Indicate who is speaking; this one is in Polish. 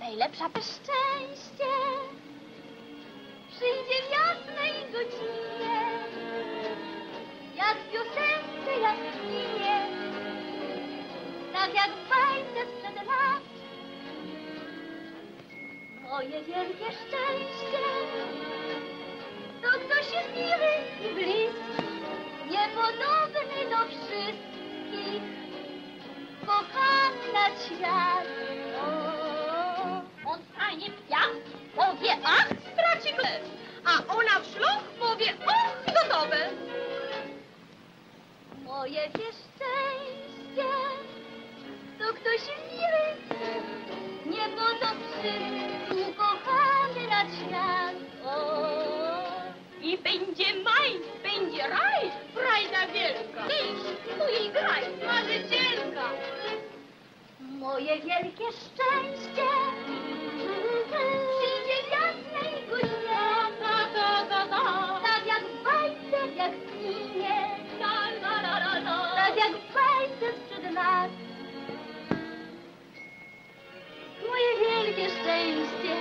Speaker 1: Najlepsza to szczęście przyjdzie w jasnej godzinie, jak w piosence, jak w kinie, tak jak w bajce sprzed lat. Moje wielkie szczęście to ktoś jest miły i bliski, niepodobny do wszystkich, kochany na świat.
Speaker 2: On stanie w piach, powie ach, straci chleb, a ona w szloch powie och, gotowe.
Speaker 1: Moje szczęście to ktoś miły, niepodobny, ukochany na świat.
Speaker 2: I będzie maj, będzie raj, frajda wielka. Idź, tu jej graj, marzycielka.
Speaker 1: Moje wielkie szczęście przyjdzie w jasnej godzinie, tak jak w bajce, jak w kinie, tak jak w bajce sprzed lat. Moje wielkie szczęście